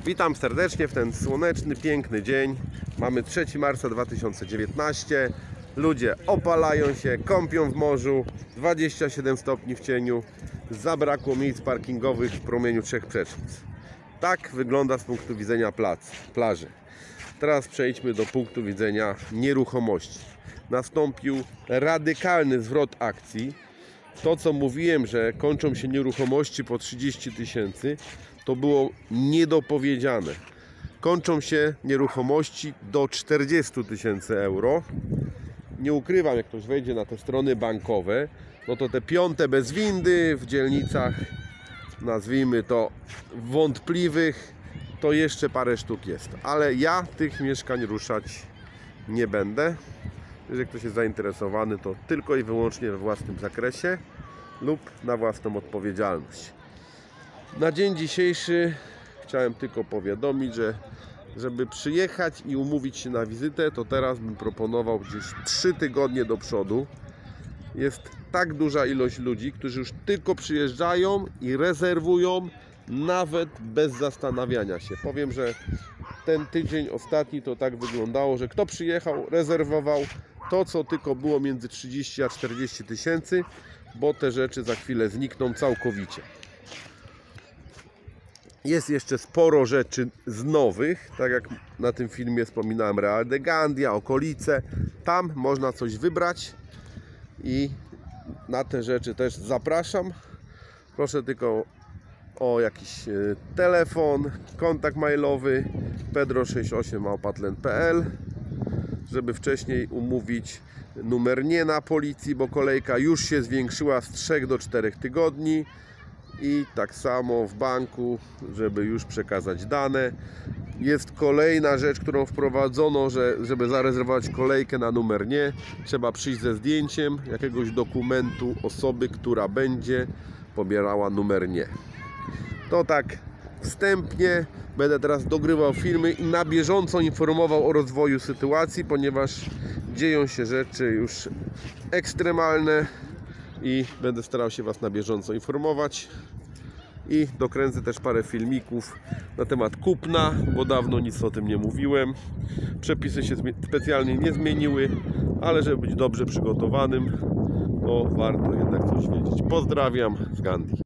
Witam serdecznie w ten słoneczny, piękny dzień. Mamy 3 marca 2019. Ludzie opalają się, kąpią w morzu, 27 stopni w cieniu. Zabrakło miejsc parkingowych w promieniu 3 przecznic. Tak wygląda z punktu widzenia plaży. Teraz przejdźmy do punktu widzenia nieruchomości. Nastąpił radykalny zwrot akcji. To, co mówiłem, że kończą się nieruchomości po 30 tysięcy, to było niedopowiedziane. Kończą się nieruchomości do 40 tysięcy euro. Nie ukrywam, jak ktoś wejdzie na te strony bankowe, no to te piąte bez windy w dzielnicach, nazwijmy to wątpliwych, to jeszcze parę sztuk jest. Ale ja tych mieszkań ruszać nie będę. Jeżeli ktoś jest zainteresowany, to tylko i wyłącznie we własnym zakresie lub na własną odpowiedzialność. Na dzień dzisiejszy chciałem tylko powiadomić, że żeby przyjechać i umówić się na wizytę, to teraz bym proponował gdzieś 3 tygodnie do przodu. Jest tak duża ilość ludzi, którzy już tylko przyjeżdżają i rezerwują, nawet bez zastanawiania się. Powiem, że ten tydzień ostatni to tak wyglądało, że kto przyjechał, rezerwował to, co tylko było między 30 a 40 tysięcy, bo te rzeczy za chwilę znikną całkowicie. Jest jeszcze sporo rzeczy z nowych, tak jak na tym filmie wspominałem, Real de Gandia, okolice. Tam można coś wybrać i na te rzeczy też zapraszam. Proszę tylko o jakiś telefon, kontakt mailowy pedro68@patlen.pl, żeby wcześniej umówić numer nie na policji, bo kolejka już się zwiększyła z 3 do 4 tygodni. I tak samo w banku, żeby już przekazać dane. Jest kolejna rzecz, którą wprowadzono, że żeby zarezerwować kolejkę na numer nie, trzeba przyjść ze zdjęciem jakiegoś dokumentu osoby, która będzie pobierała numer nie. To tak wstępnie. Będę teraz dogrywał filmy i na bieżąco informował o rozwoju sytuacji, ponieważ dzieją się rzeczy już ekstremalne i będę starał się Was na bieżąco informować. I dokręcę też parę filmików na temat kupna, bo dawno nic o tym nie mówiłem. Przepisy się specjalnie nie zmieniły, ale żeby być dobrze przygotowanym, to warto jednak coś wiedzieć. Pozdrawiam z Gandhi.